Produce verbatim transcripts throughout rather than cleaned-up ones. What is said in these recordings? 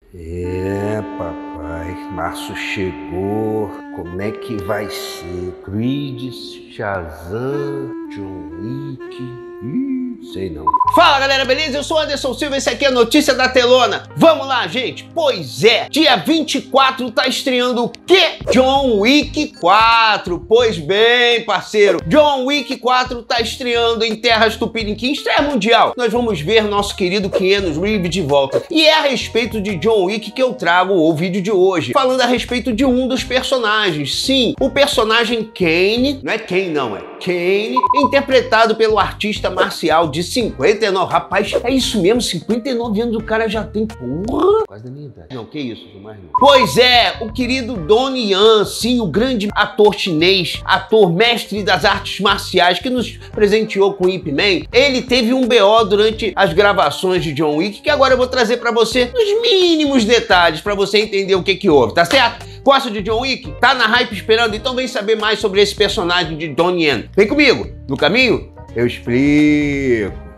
É, papai, março chegou, como é que vai ser? Creed, Shazam, John Wick... Ih, sei não. Fala galera, beleza? Eu sou o Anderson Silva, esse aqui é a Notícia da Telona. Vamos lá, gente? Pois é, dia vinte e quatro tá estreando o quê? John Wick quatro. Pois bem, parceiro, John Wick quatro tá estreando em terras tupiniquim, estreia mundial. Nós vamos ver nosso querido Keanu Reeves de volta. E é a respeito de John Wick que eu trago o vídeo de hoje, falando a respeito de um dos personagens. Sim, o personagem Kane, não é Kane não, é Kane, interpretado pelo artista marcial de cinquenta e nove. Rapaz, é isso mesmo, cinquenta e nove anos o cara já tem, porra. Quase da minha idade. Não, que isso, mais não. Pois é, o querido Donnie Yen, sim, o grande ator chinês, ator mestre das artes marciais que nos presenteou com Ip Man, ele teve um B O durante as gravações de John Wick, que agora eu vou trazer pra você os mínimos detalhes pra você entender o que que houve, tá certo? Gosta de John Wick? Tá na hype esperando? Então vem saber mais sobre esse personagem de Donnie Yen. Vem comigo, no caminho eu explico.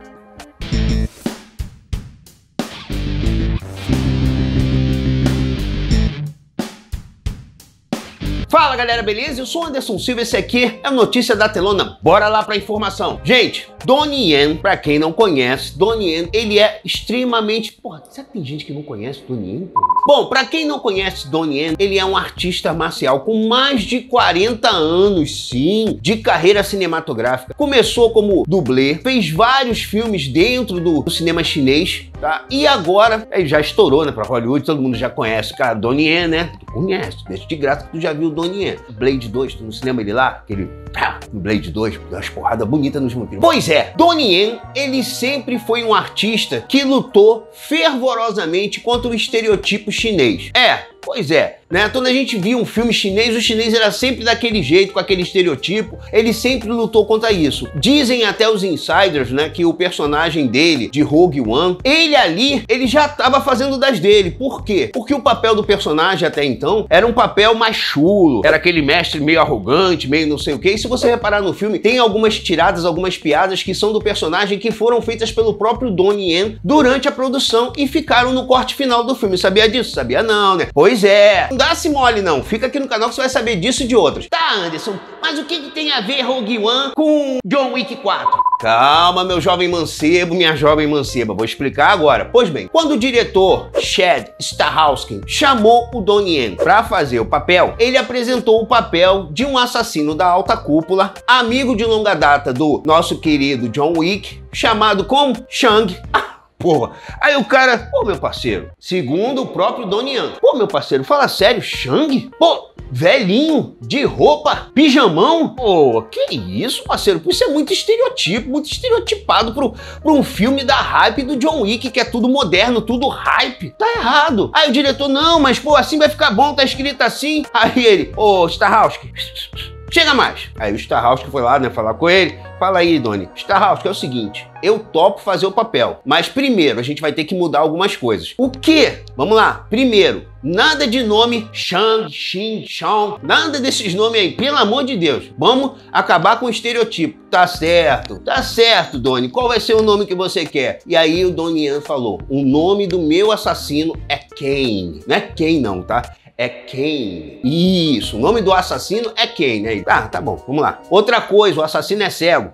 Fala galera, beleza? Eu sou o Anderson Silva, esse aqui é a Notícia da Telona. Bora lá pra informação. Gente, Donnie Yen, pra quem não conhece, Donnie Yen, ele é extremamente... Porra, será que tem gente que não conhece Donnie Yen? Bom, pra quem não conhece Donnie Yen, ele é um artista marcial com mais de quarenta anos, sim, de carreira cinematográfica. Começou como dublê, fez vários filmes dentro do, do cinema chinês, tá? E agora, ele já estourou, né, pra Hollywood, todo mundo já conhece, cara, Donnie Yen, né? Tu conhece, deixa de graça que tu já viu o Donnie Yen. Blade dois, tu no cinema ele lá, aquele... Ah, no Blade dois, dá umas porradas bonitas nos vampiros. Pois é, Donnie Yen, ele sempre foi um artista que lutou fervorosamente contra o estereotipo chinês. É, pois é, né? Quando a gente via um filme chinês, o chinês era sempre daquele jeito, com aquele estereotipo, ele sempre lutou contra isso. Dizem até os insiders, né, que o personagem dele, de Rogue One, ele ali, ele já estava fazendo das dele. Por quê? Porque o papel do personagem até então era um papel mais chulo, era aquele mestre meio arrogante, meio não sei o quê. E se você reparar no filme, tem algumas tiradas, algumas piadas que são do personagem que foram feitas pelo próprio Donnie Yen durante a produção e ficaram no corte final do filme. Sabia disso? Sabia não, né? Pois é. Não dá-se mole não. Fica aqui no canal que você vai saber disso e de outros. Tá, Anderson, mas o que, que tem a ver Rogue One com John Wick quatro? Calma, meu jovem mancebo, minha jovem manceba. Vou explicar agora. Pois bem, quando o diretor Chad Stahelski chamou o Donnie Yen pra fazer o papel, ele apresentou o papel de um assassino da alta cúpula, amigo de longa data do nosso querido John Wick, chamado como Shang. Ah, porra. Aí o cara, pô, meu parceiro, segundo o próprio Donnie Yen, pô, meu parceiro, fala sério, Shang? Pô, velhinho, de roupa, pijamão? Pô, que isso, parceiro? Isso é muito estereotipo, muito estereotipado pro, pro um filme da hype do John Wick, que é tudo moderno, tudo hype. Tá errado. Aí o diretor, não, mas pô, assim vai ficar bom, tá escrito assim. Aí ele, ô, Stahelski, chega mais. Aí o Stahelski foi lá, né, falar com ele. Fala aí, Donnie. Stahelski, é o seguinte, eu topo fazer o papel, mas primeiro a gente vai ter que mudar algumas coisas. O quê? Vamos lá. Primeiro, nada de nome Shang, Xin, Shang, nada desses nomes aí, pelo amor de Deus. Vamos acabar com o estereotipo. Tá certo, tá certo, Donnie. Qual vai ser o nome que você quer? E aí o Donnie Yen falou, o nome do meu assassino é Kane. Não é Kane não, tá? É Kane. Isso, o nome do assassino é Kane. Aí, tá, tá bom, vamos lá. Outra coisa, o assassino é cego.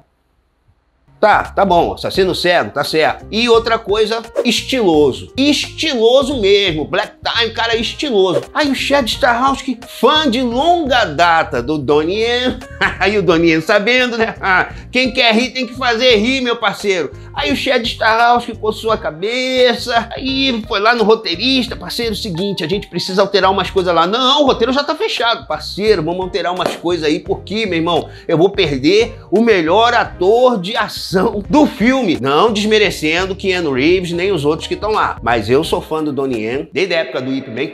Tá, tá bom, assassino cego, tá certo. E outra coisa, estiloso. Estiloso mesmo, Black Time, cara estiloso. Aí o Chad Stahelski, fã de longa data do Donnie Yen, aí o Donnie Yen sabendo, né? Ah, quem quer rir tem que fazer rir, meu parceiro. Aí o Chad Stahelski coçou a cabeça, aí foi lá no roteirista, parceiro, seguinte, a gente precisa alterar umas coisas lá. Não, o roteiro já tá fechado, parceiro, vamos alterar umas coisas aí, porque, meu irmão, eu vou perder o melhor ator de ação do filme. Não desmerecendo Keanu Reeves nem os outros que estão lá, mas eu sou fã do Donnie Yen desde a época do Ip Man.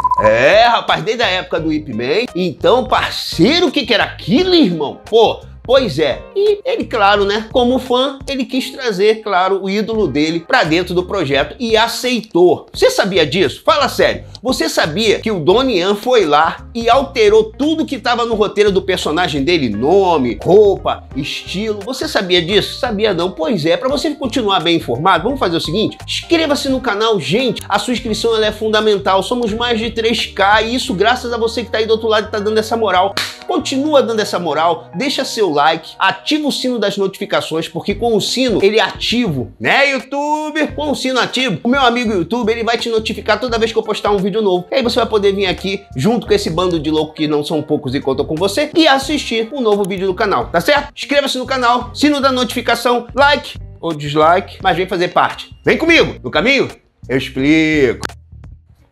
É, rapaz, desde a época do Ip Man. Então, parceiro, o que que era aquilo, irmão? Pô, Pois é. E ele, claro, né, como fã, ele quis trazer, claro, o ídolo dele pra dentro do projeto e aceitou. Você sabia disso? Fala sério. Você sabia que o Donnie Yen foi lá e alterou tudo que estava no roteiro do personagem dele? Nome, roupa, estilo. Você sabia disso? Sabia não? Pois é. Para você continuar bem informado, vamos fazer o seguinte. Inscreva-se no canal. Gente, a sua inscrição ela é fundamental. Somos mais de três K e isso graças a você que está aí do outro lado e tá dando essa moral. Continua dando essa moral, deixa seu like, ativa o sino das notificações, porque com o sino ele é ativo, né, YouTube? Com o sino ativo, o meu amigo YouTube, ele vai te notificar toda vez que eu postar um vídeo novo. E aí você vai poder vir aqui, junto com esse bando de louco que não são poucos e contam com você, e assistir um novo vídeo do canal, tá certo? Inscreva-se no canal, sino da notificação, like ou dislike, mas vem fazer parte. Vem comigo, no caminho eu explico.